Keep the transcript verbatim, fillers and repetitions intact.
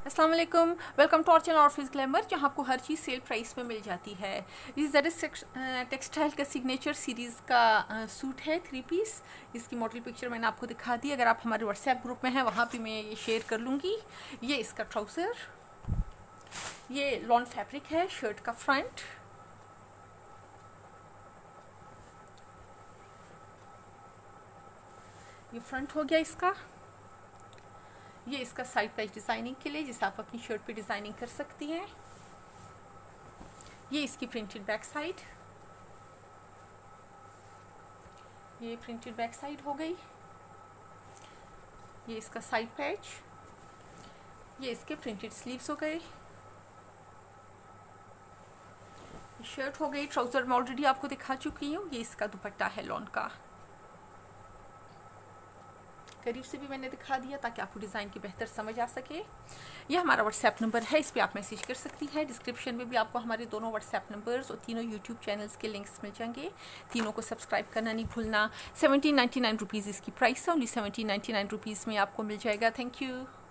अस्सलाम वालेकुम, welcome to our channel office glamour, जहाँ आपको हर चीज़ सेल प्राइस में मिल जाती है। इस दैट इज टेक्सटाइल का सिग्नेचर सीरीज़ का सूट है, थ्री पीस। इसकी मॉडल पिक्चर मैंने आपको दिखा दी। अगर आप हमारे व्हाट्सएप ग्रुप में हैं वहाँ भी मैं ये शेयर कर लूँगी। ये इसका ट्राउज़र, ये लॉन फैब्रिक है, शर्ट का फ्रंट, ये फ्रंट हो गया इसका। ये इसका साइड पैच डिज़ाइनिंग के लिए, जिसे आप अपनी शर्ट पे डिज़ाइनिंग कर सकती हैं। ये इसकी प्रिंटेड बैक साइड, ये प्रिंटेड बैक साइड हो गई। ये इसका साइड पैच, ये इसके प्रिंटेड स्लीव्स हो गए। शर्ट हो गई। ट्राउज़र मैं ऑलरेडी आपको दिखा चुकी हूँ। ये इसका दुपट्टा है लॉन का, करीब से भी मैंने दिखा दिया ताकि आपको डिज़ाइन की बेहतर समझ आ सके। यह हमारा व्हाट्सएप नंबर है, इस पर आप मैसेज कर सकती हैं। डिस्क्रिप्शन में भी आपको हमारे दोनों व्हाट्सएप नंबर्स और तीनों यूट्यूब चैनल्स के लिंक्स मिल जाएंगे। तीनों को सब्सक्राइब करना नहीं भूलना। सेवनटीन नाइन्टी नाइन रुपीज़ इसकी प्राइस है, only seventeen ninety nine rupees में आपको मिल जाएगा। Thank you.